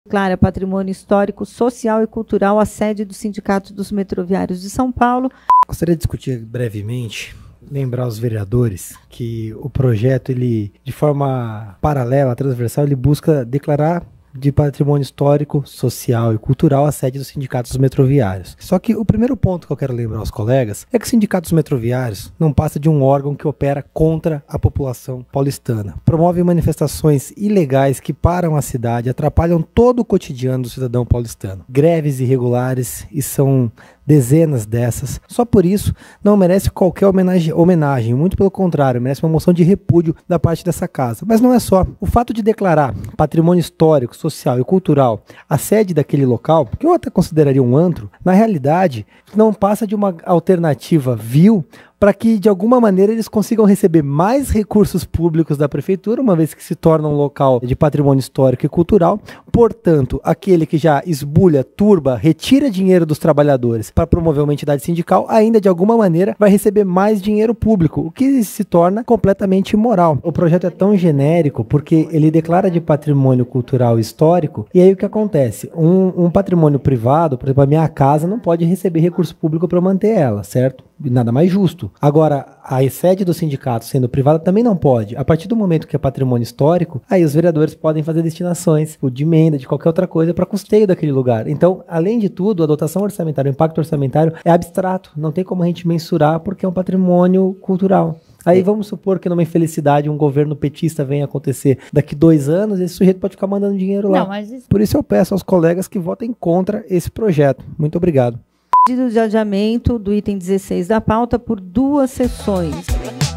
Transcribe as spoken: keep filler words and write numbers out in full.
Declara Patrimônio Histórico, Social e Cultural a sede do Sindicato dos Metroviários de São Paulo. Gostaria de discutir brevemente, lembrar aos vereadores que o projeto, ele, de forma paralela, transversal, ele busca declarar de patrimônio histórico, social e cultural a sede dos sindicatos metroviários. Só que o primeiro ponto que eu quero lembrar aos colegas é que os sindicatos metroviários não passa de um órgão que opera contra a população paulistana. Promove manifestações ilegais que param a cidade, atrapalham todo o cotidiano do cidadão paulistano. Greves irregulares, e são dezenas dessas. Só por isso não merece qualquer homenagem, homenagem, muito pelo contrário, merece uma moção de repúdio da parte dessa casa. Mas não é só. O fato de declarar patrimônio histórico, social e cultural a sede daquele local, que eu até consideraria um antro, na realidade não passa de uma alternativa vil para que, de alguma maneira, eles consigam receber mais recursos públicos da prefeitura, uma vez que se torna um local de patrimônio histórico e cultural. Portanto, aquele que já esbulha, turba, retira dinheiro dos trabalhadores para promover uma entidade sindical, ainda, de alguma maneira, vai receber mais dinheiro público, o que se torna completamente imoral. O projeto é tão genérico porque ele declara de patrimônio cultural e histórico, e aí o que acontece? Um, um patrimônio privado, por exemplo, a minha casa não pode receber recurso público para manter ela, certo? Nada mais justo. Agora, a sede do sindicato sendo privada também não pode. A partir do momento que é patrimônio histórico, aí os vereadores podem fazer destinações de emenda, de qualquer outra coisa, para custeio daquele lugar. Então, além de tudo, a dotação orçamentária, o impacto orçamentário é abstrato. Não tem como a gente mensurar porque é um patrimônio cultural. Aí vamos supor que numa infelicidade um governo petista venha acontecer daqui dois anos, esse sujeito pode ficar mandando dinheiro lá. Não, mas isso... Por isso eu peço aos colegas que votem contra esse projeto. Muito obrigado. Pedido de adiamento do item dezesseis da pauta por duas sessões.